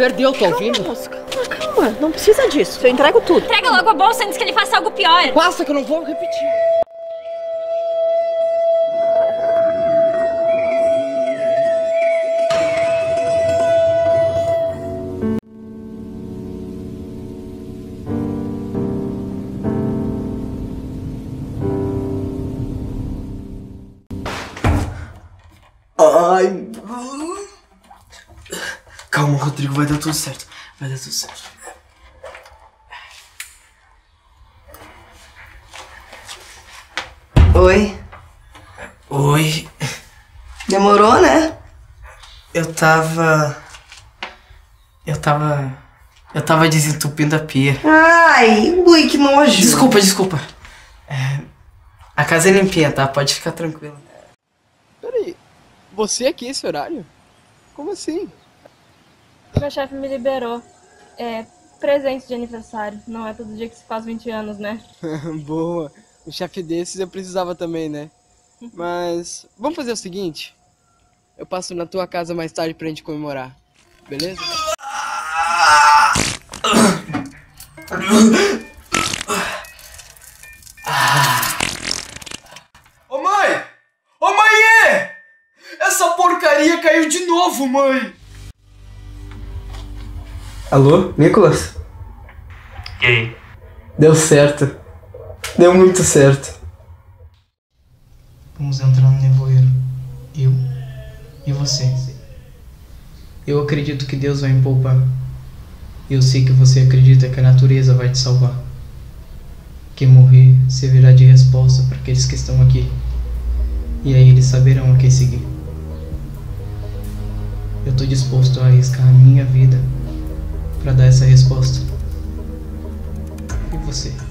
perdeu, tá ouvindo? Moça, calma, não precisa disso. Eu entrego tudo. Entrega logo a bolsa antes que ele faça algo pior. Passa que eu não vou repetir. Ai. Calma, Rodrigo, vai dar tudo certo. Vai dar tudo certo. Oi. Oi. Demorou, né? Eu tava desentupindo a pia. Ai, ui, que nojo. Desculpa. A casa é limpinha, tá? Pode ficar tranquilo. Peraí, você aqui esse horário? Como assim? Meu chefe me liberou. É presente de aniversário. Não é todo dia que se faz 20 anos, né? Boa. Um chefe desses eu precisava também, né? Mas vamos fazer o seguinte. Eu passo na tua casa mais tarde pra gente comemorar. Beleza? Ô mãe! Ô mãe! Essa porcaria caiu de novo, mãe! Alô, Nicolas? E aí? Deu certo. Deu muito certo. Vamos entrar no nevoeiro. Eu e você. Eu acredito que Deus vai me poupar. Eu sei que você acredita que a natureza vai te salvar. Que morrer servirá de resposta para aqueles que estão aqui. E aí eles saberão a quem seguir. Eu estou disposto a arriscar a minha vida para dar essa resposta. E você?